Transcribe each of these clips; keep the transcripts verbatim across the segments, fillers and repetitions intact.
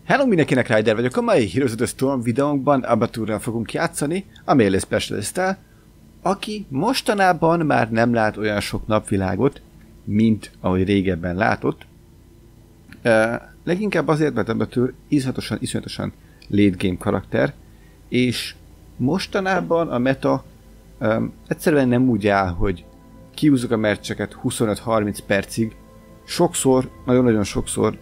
Hello mindenkinek, Ryder vagyok, a mai Heroes of the Storm videónkban Abaturral fogunk játszani, a Melee Specialist-tel, aki mostanában már nem lát olyan sok napvilágot, mint ahogy régebben látott. Uh, leginkább azért, mert Abatur iszonyatosan, iszonyatosan late game karakter, és mostanában a meta um, egyszerűen nem úgy áll, hogy kiúzzuk a meccseket huszonöt-harminc percig, sokszor, nagyon-nagyon sokszor,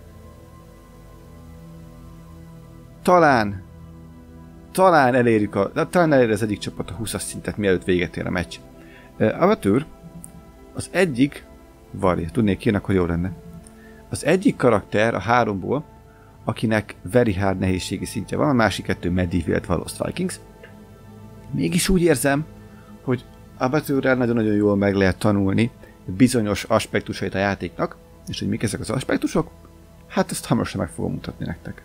Talán, talán elérjük a, talán elér az egyik csapat a húszas szintet, mielőtt véget ér a meccs. Uh, Abatur az egyik, várj, tudnék ki, akkor jó lenne. Az egyik karakter a háromból, akinek very hard nehézségi szintje van, a másik kettő Medivh, illetve a Lost Vikings. Mégis úgy érzem, hogy Abaturral nagyon-nagyon jól meg lehet tanulni bizonyos aspektusait a játéknak, és hogy mik ezek az aspektusok, hát ezt hamarosan meg fogom mutatni nektek.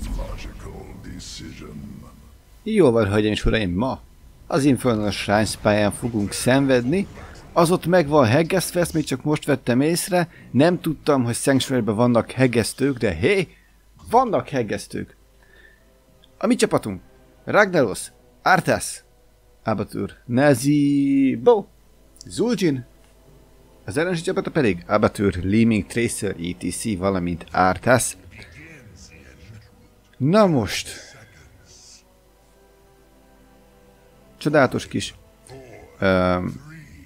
Jó van, hölgyeim és uraim, ma az Infernal Shrines pályán fogunk szenvedni. Az ott meg van heggesztve, ezt még csak most vettem észre. Nem tudtam, hogy Sanctuary-ben vannak heggesztők, de hé, vannak heggesztők. A mi csapatunk Ragnaros, Arthas, Abatur, Nazeebo, Zul'jin. Az ellenségi csapata pedig Abatur, Leeming Tracer, et cetera, valamint Arthas. Na most, csodálatos kis um,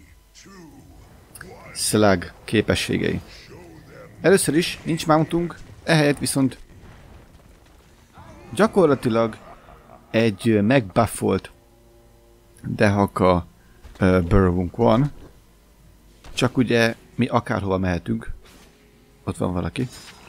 Slug képességei. Először is nincs mountunk, ehelyett viszont gyakorlatilag egy megbuffolt Dehaka uh, burrowunk van, csak ugye mi akárhova mehetünk, ott van valaki,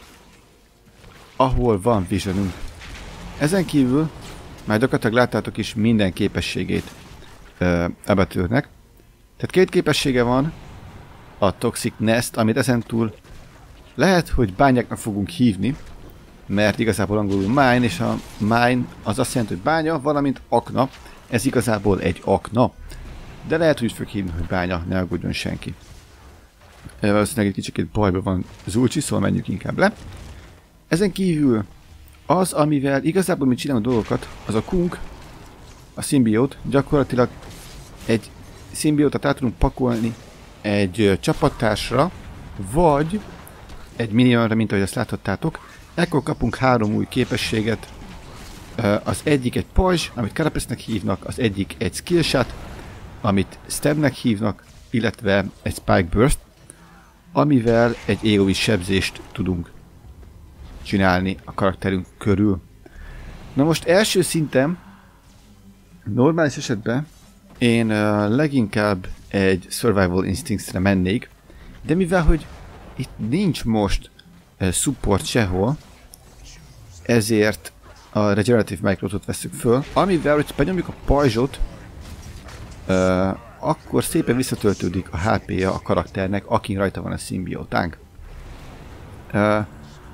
ahol van visionünk. Ezen kívül már gyakorlatilag láttátok is minden képességét uh, Abaturnek. Tehát két képessége van, a Toxic Nest, amit ezentúl lehet, hogy bányáknak fogunk hívni, mert igazából angolul mine, és a mine az azt jelenti, hogy bánya, valamint akna. Ez igazából egy akna. De lehet, hogy úgy fog hívni, hogy bánya, ne aggódjon senki. Valószínűleg egy kicsit bajban van Zul'jin, szóval menjünk inkább le. Ezen kívül az, amivel igazából mi csinálunk a dolgokat, az a Kunk, a szimbiót, gyakorlatilag egy szimbiótot át tudunk pakolni egy ö, csapattársra, vagy egy minionra, mint ahogy azt láthattátok. Ekkor kapunk három új képességet. Ö, az egyik egy pajzs, amit Carapace-nek hívnak, az egyik egy skillshot, amit Stabnek hívnak, illetve egy Spike Burst, amivel egy á o e sebzést tudunk csinálni a karakterünk körül. Na most első szinten, normális esetben én uh, leginkább egy Survival Instincts-re mennék, de mivel hogy itt nincs most uh, support sehol, ezért a Regenerative Microtot veszük föl, amivel, hogy benyomjuk a pajzsot, uh, akkor szépen visszatöltődik a há pé-ja a karakternek, akin rajta van a szimbiótánk. Uh,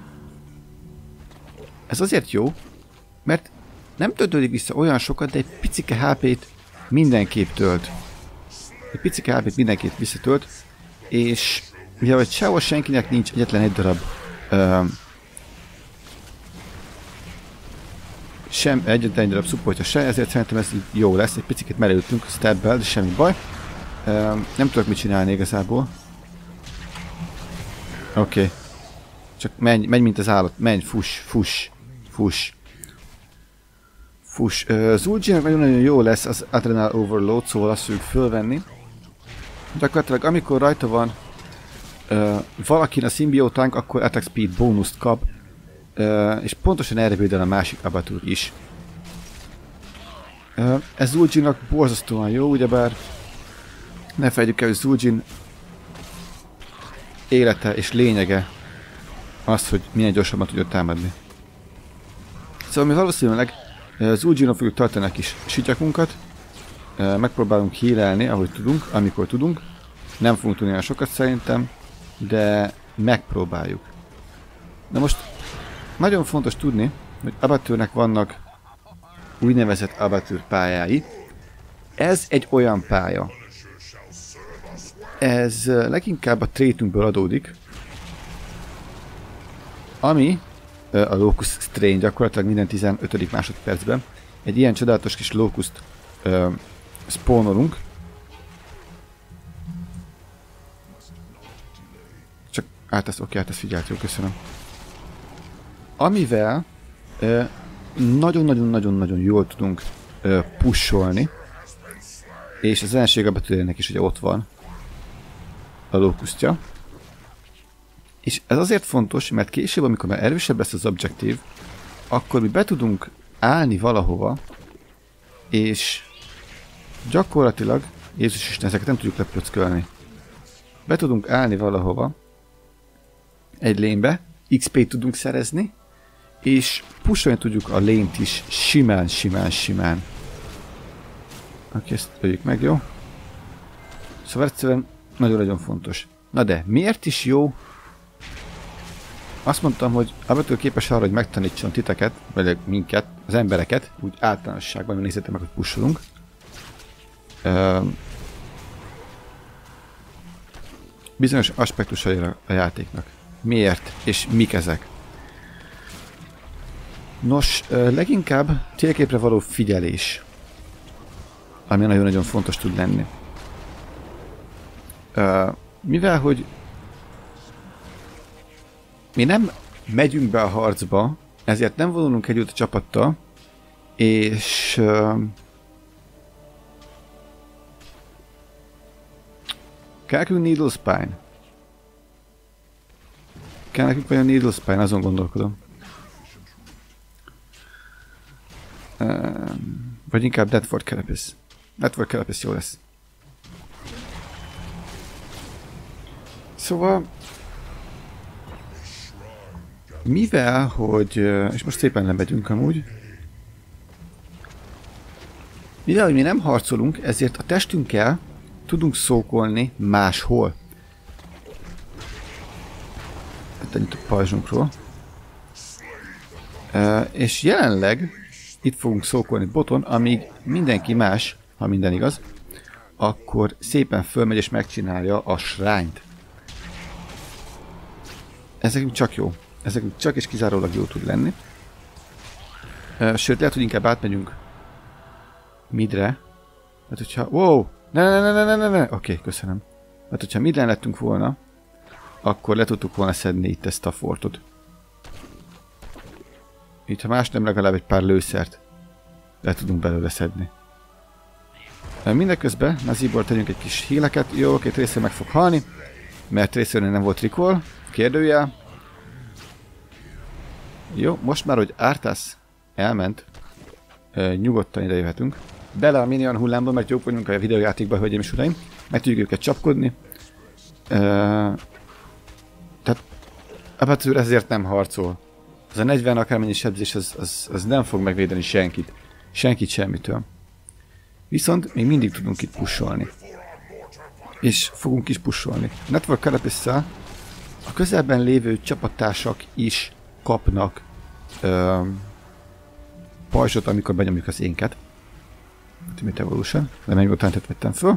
Ez azért jó, mert nem töltődik vissza olyan sokat, de egy picike há pét mindenképp tölt. Egy picike há pét mindenképp visszatölt, és mivel hogy sehol senkinek nincs egyetlen egy darab um, sem egyetlen egy darab supportja se, ezért szerintem ez jó lesz, egy picit merültünk stabbel, de semmi baj. Um, nem tudok mit csinálni igazából. Oké. Okay. Csak menj, menj mint az állat, menj, fuss, fuss. Fuss. Fuss. Uh, Zul'jinnek nagyon-nagyon jó lesz az Adrenal Overload, szóval azt fogjuk fölvenni. Gyakorlatilag amikor rajta van uh, valakin a szimbiótánk, akkor Attack Speed bónuszt kap. Uh, és pontosan erre védel a másik Abatur is. Uh, ez Zul'jinnak borzasztóan jó, ugyebár ne felejtjük el, hogy Zul'jin élete és lényege az, hogy milyen gyorsabban tudja támadni. Szóval mi valószínűleg uh, Zul'jinon fogjuk tartani a kis sityakunkat, uh, megpróbálunk healelni, ahogy tudunk, amikor tudunk. Nem fogunk tudni olyan sokat szerintem, de megpróbáljuk. Na most nagyon fontos tudni, hogy Abaturnek vannak úgynevezett Abatur pályái. Ez egy olyan pálya. Ez uh, leginkább a trétünkből adódik, ami a Locust Strain gyakorlatilag minden tizenötödik másodpercben. Egy ilyen csodálatos kis Locust uh, spawnolunk. Csak átesz, oké, átesz figyelt, jó, köszönöm. Amivel nagyon-nagyon-nagyon-nagyon uh, jól tudunk uh, pusholni, és az ellenség a betűjének is ugye ott van a Locustja. És ez azért fontos, mert később, amikor már erősebb lesz az objektív, akkor mi be tudunk állni valahova, és gyakorlatilag, Jézus Isten, ezeket nem tudjuk lepöckölni. Be tudunk állni valahova, egy lénbe, iksz pét tudunk szerezni, és pusolni tudjuk a lént is simán, simán, simán. Oké, ezt öljük meg, jó? Szóval egyszerűen nagyon-nagyon fontos. Na de, miért is jó? Azt mondtam, hogy Abattoir képes arra, hogy megtanítson titeket, vagy minket, az embereket, úgy általánosságban, hogy nézzétek meg, hogy pusolunk. Uh, bizonyos aspektusaira a játéknak. Miért? És mik ezek? Nos, uh, leginkább térképre való figyelés, ami nagyon-nagyon fontos tud lenni. Uh, mivel, hogy mi nem megyünk be a harcba, ezért nem vonulunk együtt a csapattal, és uh, kell nekünk Needle Spine? Kell nekünk vajon Needle Spine? Azon gondolkodom. Uh, vagy inkább Deathward Carapace. Deathward Carapace jó lesz. Szóval mivel, hogy, és most szépen lemegyünk amúgy, mivel, hogy mi nem harcolunk, ezért a testünkkel tudunk szókolni máshol. Hát ennyit a pajzsunkról. E, és jelenleg itt fogunk szókolni boton, amíg mindenki más, ha minden igaz, akkor szépen fölmegy és megcsinálja a shrine-t. Ezek csak jó. Ezek csak és kizárólag jó tud lenni. Sőt, lehet, hogy inkább átmegyünk midre. Hát, hogyha... Wow! Ne, ne, ne, ne, ne, ne, ne! Oké, okay, köszönöm. Hát, hogyha midren lettünk volna, akkor le tudtuk volna szedni itt ezt a fortot. Itt, ha más nem, legalább egy pár lőszert le tudunk belőle szedni. Mindeközben Nazibor tegyünk egy kis híleket. Jó, oké, Tracer meg fog halni, mert Tracernél nem volt recall. Kérdőjel. Jó, most már, hogy Arthas elment, e, nyugodtan ide jöhetünk. Bele a minion hullámba, mert jók vagyunk a videójátékban, hölgyeim és uraim. Meg tudjuk őket csapkodni. E, tehát Abattoir ezért nem harcol. Az a negyven akármennyi sebzés, az, az, az nem fog megvédeni senkit. Senkit semmitől. Viszont még mindig tudunk itt pusolni. És fogunk is pusolni. Network Carapace-szel a közelben lévő csapattársak is kapnak ö, pajzsot, amikor benyomjuk az énket. Ultimate Evolution, de még utána vettem föl.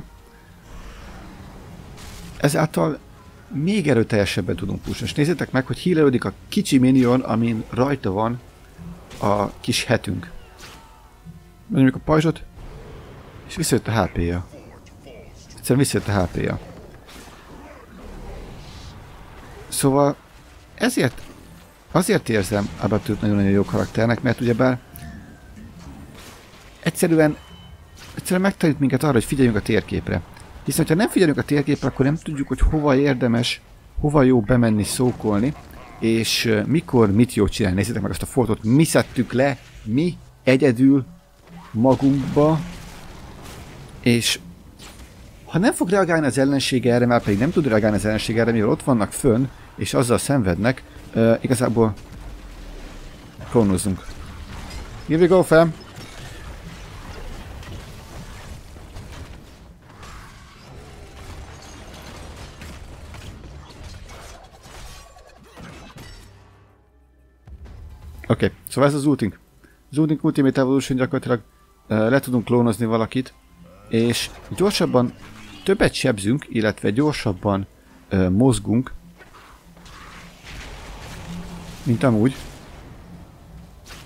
Ezáltal még erőteljesebben tudunk pusolni. És nézzétek meg, hogy healelődik a kicsi minion, amin rajta van a kis hetünk. Benyomjuk a pajzsot, és visszajött a há pé-ja. Egyszerűen visszajött a há pé-ja. Szóval ezért azért érzem Abattoirt nagyon-nagyon jó karakternek, mert ugyebár egyszerűen, egyszerűen megtanít minket arra, hogy figyeljünk a térképre. Hiszen, ha nem figyelünk a térképre, akkor nem tudjuk, hogy hova érdemes, hova jó bemenni, szókolni, és mikor mit jó csinálni. Nézzétek meg azt a fortot, mi szedtük le, mi egyedül magunkba, és ha nem fog reagálni az ellenség erre, már pedig nem tud reagálni az ellenség erre, mivel ott vannak fönn, és azzal szenvednek, uh, igazából klónozzunk. Here we go, fam! Oké, okay, szóval ez az ultink. Az ultink Ultimate Evolution gyakorlatilag uh, le tudunk klónozni valakit, és gyorsabban többet sebzünk, illetve gyorsabban uh, mozgunk, mint amúgy.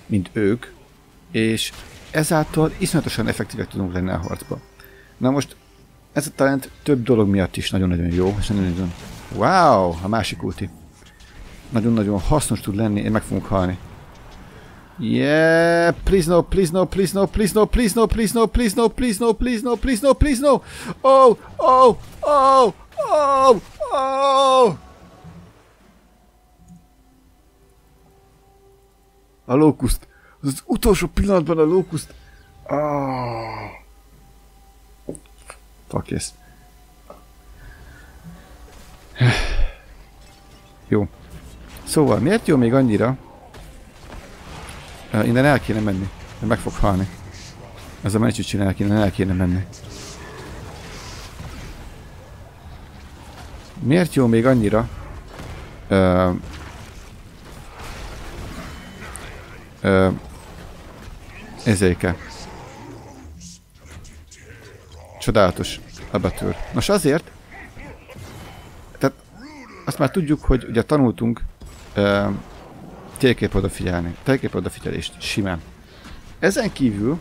mint ők, és ezáltal iszonyatosan effektívek tudunk lenni a harcba. Na most ez a talent több dolog miatt is nagyon-nagyon jó, és nagyon-nagyon... Wow! A másik ulti. Nagyon-nagyon hasznos tud lenni, én meg fogunk halni. Yeah! Please no, please no, please no, please no, please no, please no, please no, please no, please no, please no, please no! Oh! Oh! Oh! Oh! Oh! A lókuszt. Az, az utolsó pillanatban a lókuszt. Oh. Fuck yes. Jó. Szóval miért jó még annyira? Uh, innen el kéne menni. Meg fog halni. Ez a mencsűt csinálják, innen el kéne menni. Miért jó még annyira? Uh, uh, ezéke. Csodálatos a betűr. Nos azért, tehát azt már tudjuk, hogy ugye tanultunk uh, térkép odafigyelni, térkép odafigyelést simán. Ezen kívül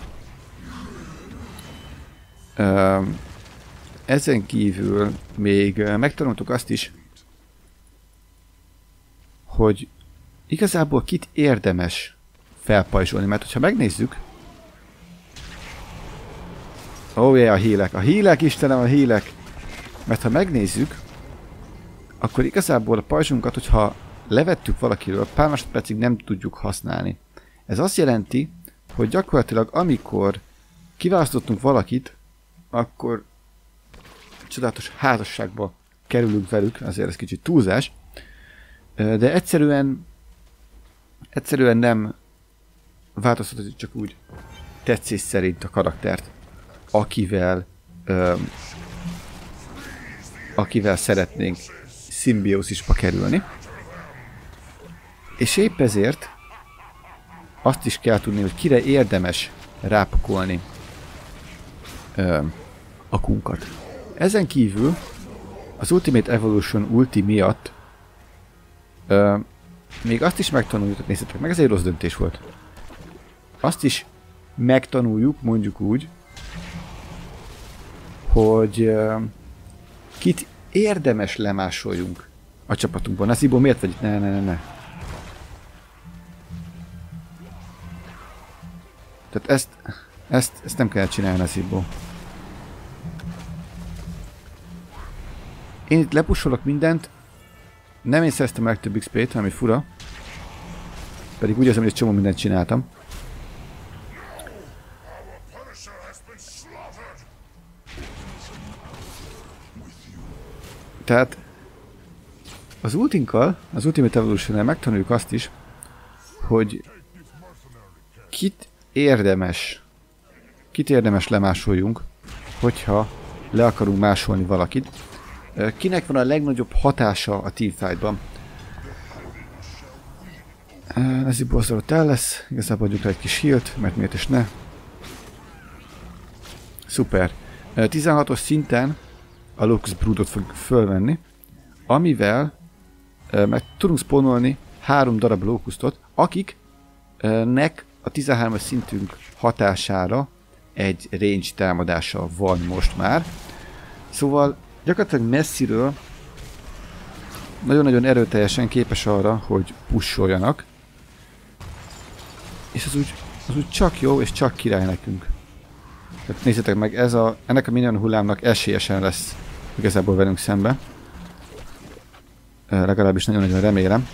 uh, ezen kívül még uh, megtanultuk azt is, hogy igazából kit érdemes felpajzsolni, mert hogyha megnézzük, ó, oh, yeah, a hílek, a hílek, Istenem, a hílek, mert ha megnézzük, akkor igazából a pajzsunkat, hogyha levettük valakiről, pár másodpercig nem tudjuk használni. Ez azt jelenti, hogy gyakorlatilag amikor kiválasztottunk valakit, akkor csodálatos házasságba kerülünk velük, azért ez kicsit túlzás, de egyszerűen egyszerűen nem változtatjuk csak úgy tetszés szerint a karaktert, akivel öm, akivel szeretnénk szimbiózisba kerülni. És épp ezért azt is kell tudni, hogy kire érdemes rápakolni öm, a kunkat. Ezen kívül az Ultimate Evolution ulti miatt öm, még azt is megtanuljuk, nézzétek meg, ez egy rossz döntés volt. Azt is megtanuljuk, mondjuk úgy, hogy uh, kit érdemes lemásoljunk a csapatunkban. Nazibo, miért vagy itt? Ne, ne, ne, ne. Tehát ezt, ezt, ezt nem kell csinálni, Nazibo. Én itt lepusolok mindent, nem én szereztem a legtöbb iksz pét, ami fura. Pedig úgy érzem, hogy egy csomó mindent csináltam. Tehát az ultinkkal, az Ultimate Evolution-nel megtanuljuk azt is, hogy kit érdemes, kit érdemes lemásoljunk, hogyha le akarunk másolni valakit. Kinek van a legnagyobb hatása a teamfightban? Ez itt bosszor ott el lesz, igazából adjuk rá egy kis healt, mert miért is ne. Szuper. tizenhatos szinten a Locust Broodot fog fölvenni, amivel uh, meg tudunk spawnolni három darab Locustot, akiknek a tizenhármas szintünk hatására egy range támadása van most már. Szóval gyakorlatilag messziről nagyon-nagyon erőteljesen képes arra, hogy pusholjanak, és az úgy, az úgy csak jó és csak király nekünk. Tehát nézzétek meg, ez a, ennek a minion hullámnak esélyesen lesz igazából velünk szembe. E, legalábbis nagyon-nagyon remélem.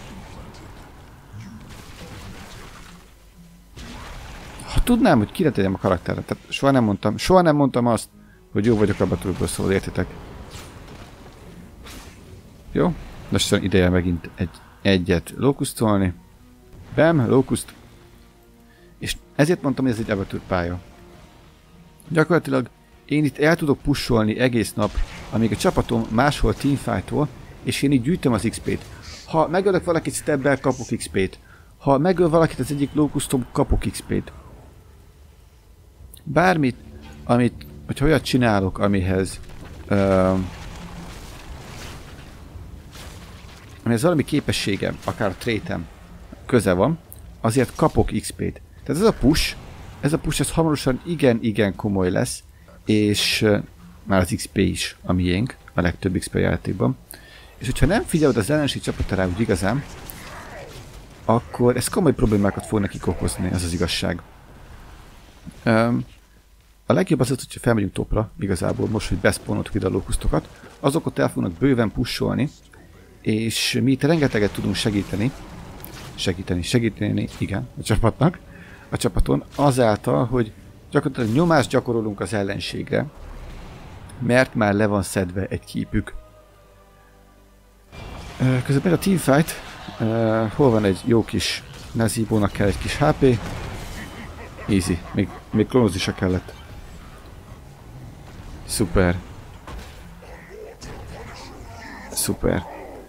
Ha tudnám, hogy kire tegyem a karakterre, tehát soha nem mondtam, soha nem mondtam azt, hogy jó vagyok abban tudok szól, értitek? Jó? Lassan ideje megint egy, egyet lókusztolni. Bam, lókuszt. És ezért mondtam, hogy ez egy avatúr pálya. Gyakorlatilag én itt el tudok pusholni egész nap, amíg a csapatom máshol teamfight-tól, és én így gyűjtöm az iksz pét. Ha megölök valakit stebbel, kapok iksz pét. Ha megöl valakit az egyik lókusztom, kapok iksz pét. Bármit, amit, hogyha olyat csinálok, amihez uh, amihez valami képességem, akár a trétem köze van, azért kapok iksz pét. Tehát ez a push, ez a push ez hamarosan igen-igen komoly lesz, és uh, már az iksz pé is a miénk, a legtöbb iksz pé játékban. És hogyha nem figyeled az ellenség csapatára úgy igazán, akkor ez komoly problémákat fog nekik okozni, ez az igazság. Um, a legjobb az, hogyha felmegyünk topra, igazából most, hogy beszpónoltuk ide a lókusztokat, azok ott el fognak bőven pusholni, és mi itt rengeteget tudunk segíteni, segíteni, segíteni, igen, a csapatnak, a csapaton, azáltal, hogy gyakorlatilag nyomást gyakorolunk az ellenségre, mert már le van szedve egy képük. Közben a teamfight, uh, hol van egy jó kis Nazibónak kell egy kis há pé. Easy, még, még klónozni se kellett. Szuper. Szuper.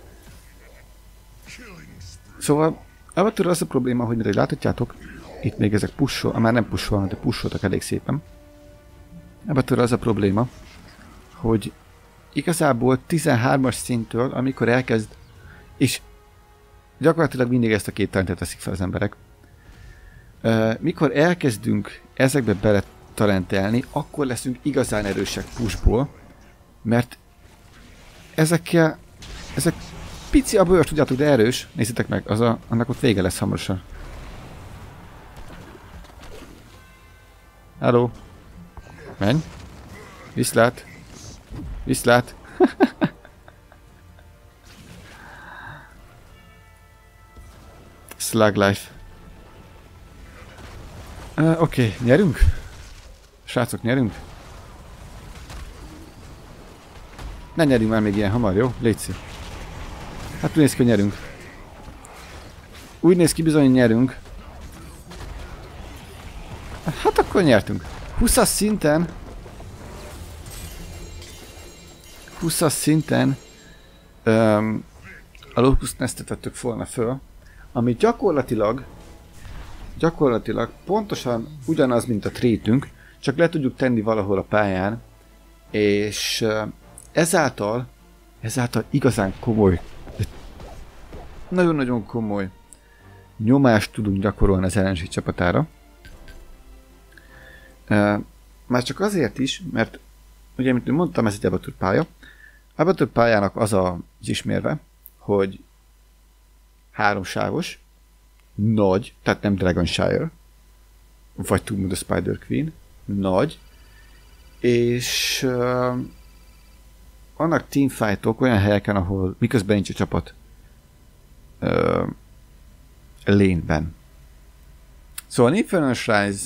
Szóval, ebből az a probléma, hogy mire láthatjátok, itt még ezek pushol, már nem pusholnak, de pusholtak elég szépen. Ebből az a probléma, hogy igazából tizenhármas szinttől, amikor elkezd, és gyakorlatilag mindig ezt a két talentet teszik fel az emberek. Uh, mikor elkezdünk ezekbe bele talentelni, akkor leszünk igazán erősek pushból, mert ezekkel, ezek pici a bőr, tudjátok, de erős. Nézzétek meg, az a, annak ott vége lesz hamarosan. Hello. Menj. Viszlát. Viszlát. Slug life. Uh, Oké, okay. Nyerünk? Srácok, nyerünk? Ne nyerjünk már még ilyen hamar, jó? Légy szív. Hát úgy néz ki, hogy nyerünk. Úgy néz ki, bizony nyerünk. Hát akkor nyertünk. húszas szinten húszas szinten um, a Locust Nestet vettük volna föl, ami gyakorlatilag gyakorlatilag pontosan ugyanaz, mint a trétünk, csak le tudjuk tenni valahol a pályán, és uh, ezáltal ezáltal igazán komoly, nagyon-nagyon komoly nyomást tudunk gyakorolni az ellenség csapatára. Uh, már csak azért is, mert ugye, mint mondtam, ez egy abatőr pálya. Abatőr pályának az az ismérve, hogy háromsávos, nagy, tehát nem Dragonshire, vagy Tomb of the Spider Queen, nagy, és uh, annak teamfightok olyan helyeken, ahol miközben nincs a csapat uh, lane-ben. Szóval Infernal Rise,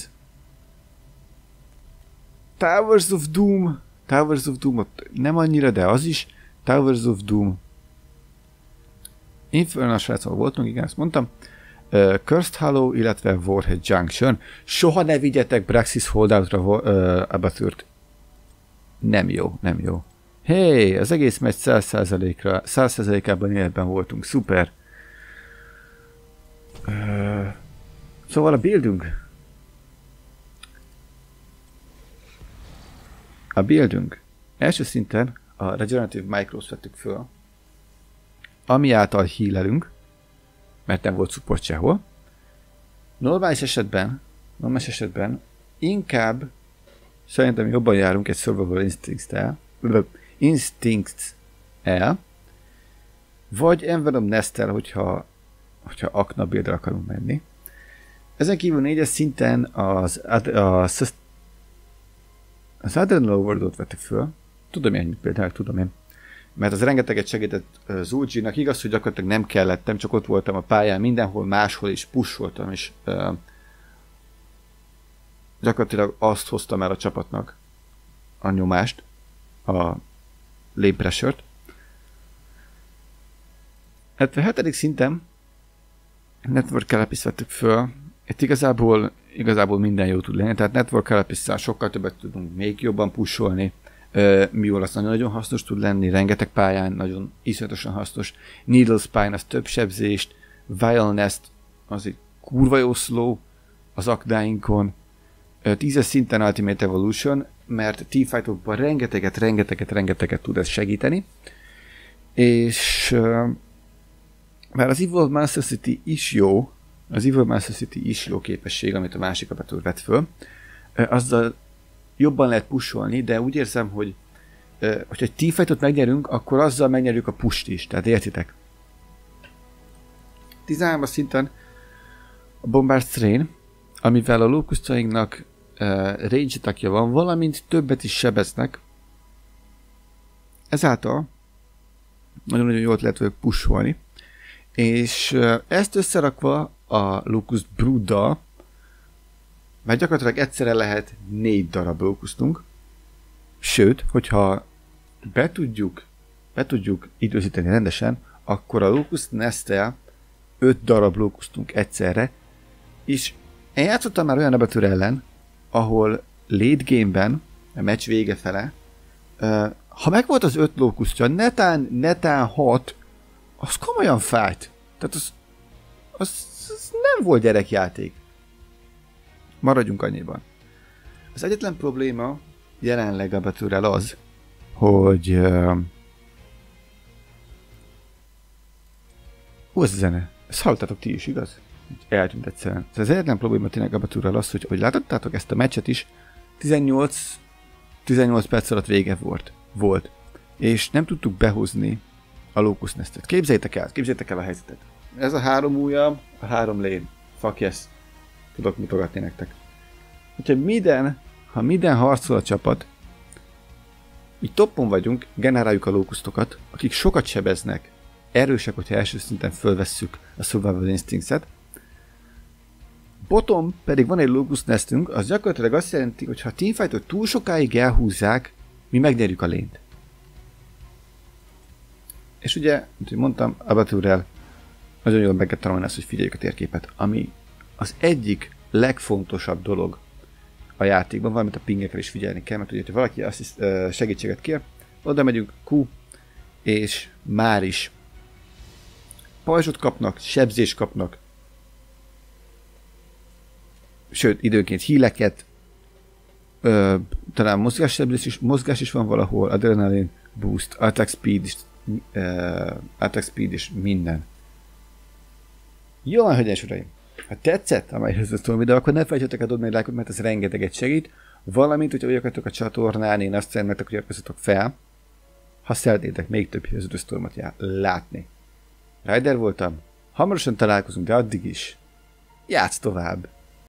Towers of Doom, Towers of Doom ott nem annyira, de az is, Towers of Doom, Infernal Rise-val voltunk, igen, ezt mondtam, uh, Cursed Hollow, illetve Warhead Junction. Soha ne vigyetek Braxis Holdoutra uh, Abatőrt. Nem jó, nem jó. Hey, az egész meccs száz százalékra, száz százalékában életben voltunk, szuper. Uh, szóval a buildünk. A buildünk. Első szinten a Regenerative Micros vettük föl, ami által healelünk, mert nem volt support sehol. Normális esetben, normális esetben inkább szerintem jobban járunk egy Survival Instincts-tel, Instincts el, vagy Envenom Nest-tel, hogyha, hogyha Akna buildre akarunk menni. Ezen kívül négyes szinten az, az, az Adrenal Overload vettük föl. Tudom én, mit például tudom én. Mert az rengeteget segített uh, Zul'Jinnak. Igaz, hogy gyakorlatilag nem kellettem, csak ott voltam a pályán, mindenhol máshol is pusholtam, és uh, gyakorlatilag azt hoztam el a csapatnak, a nyomást, a lane pressure-t. hetvenhetedik szinten Network Carapace vettük föl. Itt igazából, igazából minden jó tud lenni, tehát Network Carapace-szal sokkal többet tudunk még jobban pusholni. Uh, Mule az nagyon hasznos tud lenni, rengeteg pályán, nagyon iszonyatosan hasznos. Needle Spine az több sebzést, Vile Nest az egy kurva jó slow az akdáinkon. Uh, tízes szinten Ultimate Evolution, mert teamfightokban rengeteget, rengeteget, rengeteget tud ez segíteni. És uh, már az Evolved Monstrosity is jó, az Evil Master City is jó képesség, amit a másik abatúr vett föl. Azzal jobban lehet pusolni, de úgy érzem, hogy hogyha egy teamfightot megnyerünk, akkor azzal megnyerjük a pusht is, tehát értitek? tizenhármas szinten a Bombard Strain, amivel a lókusztjainknak uh, range attackja van, valamint többet is sebeznek. Ezáltal nagyon-nagyon jól lehet ők pusolni. És uh, ezt összerakva a Locust Brooddal, mert gyakorlatilag egyszerre lehet négy darab lókusztunk. Sőt, hogyha be tudjuk, be tudjuk időzíteni rendesen, akkor a Locust Nest-tel öt darab lókusztunk egyszerre, és én játszottam már olyan abatőr ellen, ahol late game-ben, a meccs vége fele, uh, ha megvolt az öt lókusztja, netán, netán hat, az komolyan fájt. Tehát az, az, az nem volt gyerekjáték. Maradjunk annyiban. Az egyetlen probléma jelenleg abatőrrel az, hogy uh, hú, ez a zene. Ezt hallottátok ti is, igaz? Eltűnt egyszerűen. Az egyetlen probléma tényleg abatőrrel az, hogy, hogy látottátok ezt a meccset is, tizennyolc, tizennyolc perc alatt vége volt. volt. És nem tudtuk behozni a Locust Nestet. Képzeljétek el, képzeljétek el a helyzetet. Ez a három ujjam, a három lén. Fuck yes. Tudok mutogatni nektek. Úgyhogy minden, ha minden harcol a csapat, így toppon vagyunk, generáljuk a lókusztokat, akik sokat sebeznek, erősek, hogyha első szinten fölvesszük a Survival Instincts-et. Bottom pedig van egy Locust Nestünk, az gyakorlatilag azt jelenti, hogy ha a teamfightot túl sokáig elhúzzák, mi megnyerjük a lényt. És ugye, mint mondtam, abatőrrel nagyon jól meg kell tanulni azt, hogy figyeljük a térképet, ami az egyik legfontosabb dolog a játékban, valamint a pingekre is figyelni kell, mert ugye, ha valaki assziszt, segítséget kér, oda megyünk Q, és már is pajzsot kapnak, sebzést kapnak, sőt, időnként híleket, ö, talán mozgássebzés is, mozgás is van valahol, adrenalin, boost, attack speed is, ö, attack speed is minden. Jó van, hölgyeim és uraim! Ha tetszett a MyHeroes videó, akkor ne felejtsetek el dobni egy lájkot, mert ez rengeteget segít, valamint, hogyha új akartok a csatornán, én azt szeretnétek, hogy iratkozzatok fel, ha szeretnétek még több Heroes látni. Rider voltam, hamarosan találkozunk, de addig is játsz tovább!